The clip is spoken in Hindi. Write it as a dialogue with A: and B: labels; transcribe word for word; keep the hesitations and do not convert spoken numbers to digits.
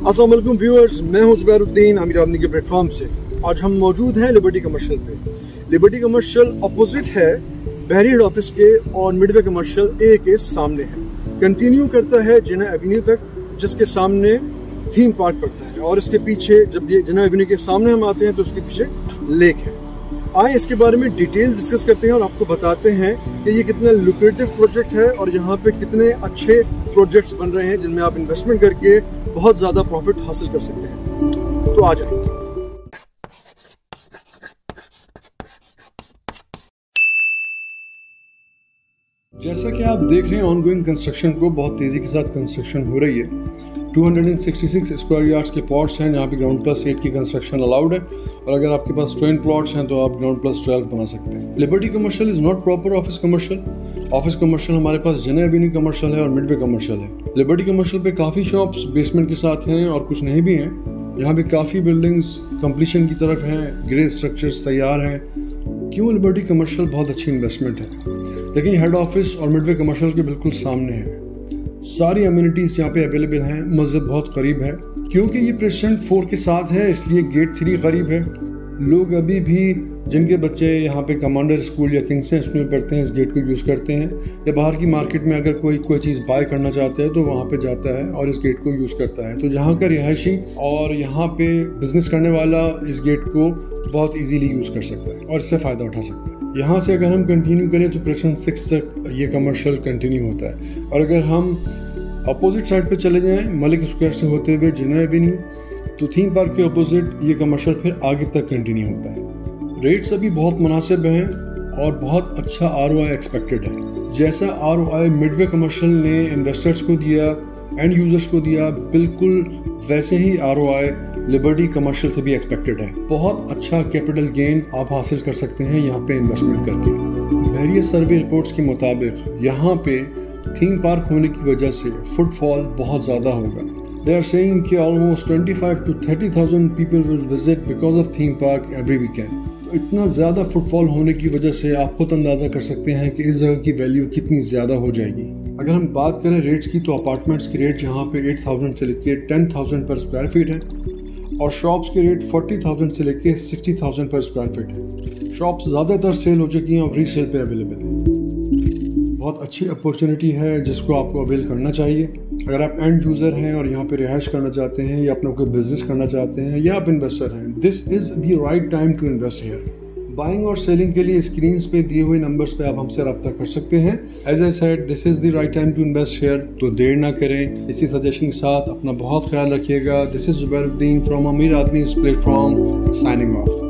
A: अस्सलाम वालेकुम व्यूअर्स, मैं हूं ज़ुबैरुद्दीन आमिर आदमी के प्लेटफॉर्म से। आज हम मौजूद हैं लिबर्टी कमर्शियल पे। लिबर्टी कमर्शियल अपोजिट है बहरी हेड ऑफिस के और मिडवे कमर्शियल ए के सामने है। कंटिन्यू करता है जिना एवेन्यू तक, जिसके सामने थीम पार्क पड़ता है, और इसके पीछे जब ये जिना एवेन्यू के सामने हम आते हैं तो उसके पीछे लेक है। आए इसके बारे में डिटेल डिस्कस करते हैं और आपको बताते हैं कि ये कितना लुक्रेटिव प्रोजेक्ट है और यहाँ पे कितने अच्छे प्रोजेक्ट्स बन रहे हैं जिनमें आप इन्वेस्टमेंट करके बहुत ज़्यादा प्रॉफिट हासिल कर सकते हैं। तो आ जाए। जैसा कि आप देख रहे हैं ऑनगोइंग कंस्ट्रक्शन को बहुत तेज़ी के साथ कंस्ट्रक्शन हो रही है। दो सौ छियासठ स्क्वायर यार्ड्स के प्लॉट्स हैं जहाँ पे ग्राउंड प्लस एट की कंस्ट्रक्शन अलाउड है, और अगर आपके पास ट्वेन प्लॉट्स हैं तो आप ग्राउंड प्लस ट्वेल्व बना सकते हैं। Liberty Commercial is not proper office commercial. Office commercial हमारे पास जिना एवेन्यू कमर्शियल है और मिडवे कमर्शियल है। लिबर्टी कमर्शियल पे काफ़ी शॉप्स बेसमेंट के साथ हैं और कुछ नहीं भी हैं। यहाँ पे काफ़ी बिल्डिंग्स कंप्लीशन की तरफ हैं, ग्रे स्ट्रक्चर्स तैयार हैं। क्यों? लिबर्टी कमर्शियल बहुत अच्छी इन्वेस्टमेंट है। लेकिन हेड ऑफिस और मिडवे कमर्शियल के बिल्कुल सामने है। सारी अम्यूनिटीज़ यहाँ पे अवेलेबल हैं। मस्जिद बहुत करीब है। क्योंकि ये प्रेसिडेंट फोर के साथ है इसलिए गेट थ्री करीब है। लोग अभी भी जिनके बच्चे यहाँ पे कमांडर स्कूल या किंगसन स्कूल में पढ़ते हैं इस गेट को यूज़ करते हैं, या बाहर की मार्केट में अगर कोई कोई चीज़ बाय करना चाहता है तो वहाँ पे जाता है और इस गेट को यूज़ करता है। तो जहाँ का रिहायशी और यहाँ पे बिजनेस करने वाला इस गेट को बहुत इजीली यूज़ कर सकता है और इससे फ़ायदा उठा सकता है। यहाँ से अगर हम कंटिन्यू करें तो प्रेसिडेंट सिक्स तक ये कमर्शियल कंटिन्यू होता है, और अगर हम अपोजिट साइड पे चले जाएं मलिक स्क्वायर से होते हुए जिना एवेन्यू तो थीम पार्क के अपोजिट ये कमर्शियल फिर आगे तक कंटिन्यू होता है। रेट्स अभी बहुत मुनासिब हैं और बहुत अच्छा आर ओ आई एक्सपेक्टेड है। जैसा R O I Midway Commercial ने इन्वेस्टर्स को दिया, एंड यूजर्स को दिया, बिल्कुल वैसे ही R O I Liberty Commercial से भी एक्सपेक्टेड है। बहुत अच्छा कैपिटल गेन आप हासिल कर सकते हैं यहाँ पे इन्वेस्टमेंट करके। वेरियस सर्वे रिपोर्ट्स के मुताबिक यहाँ पे थीम पार्क होने की वजह से फुटफॉल बहुत ज़्यादा होगा। दे आर सेइंग कि ऑलमोस्ट पच्चीस to thirty thousand people will visit because of theme park every weekend. तो इतना ज़्यादा फुटफॉल होने की वजह से आप खुद अंदाज़ा कर सकते हैं कि इस जगह की वैल्यू कितनी ज़्यादा हो जाएगी। अगर हम बात करें रेट्स की तो अपार्टमेंट्स की रेट यहाँ पे आठ हज़ार से लेके दस हज़ार पर स्क्वायर फीट है, और शॉप्स के रेट चालीस हज़ार से लेके साठ हज़ार पर स्क्वायर फीट है। शॉप्स ज़्यादातर सेल हो चुकी हैं और रीसेल पे अवेलेबल है। बहुत अच्छी अपॉर्चुनिटी है जिसको आपको अवेल करना चाहिए। अगर आप एंड यूज़र हैं और यहाँ पे रिहाइश करना चाहते हैं, या अपना कोई बिजनेस करना चाहते हैं, या आप इन्वेस्टर हैं, this is the right time to invest here. Buying और सेलिंग के लिए स्क्रीन्स पे दिए हुए नंबर्स पे आप हमसे रब्ता कर सकते हैं। As I said, this is the right time to invest here. तो देर ना करें। इसी सजेशन के साथ अपना बहुत ख्याल रखिएगा। This is Zubairuddin from Aamir Aadmi platform, signing off.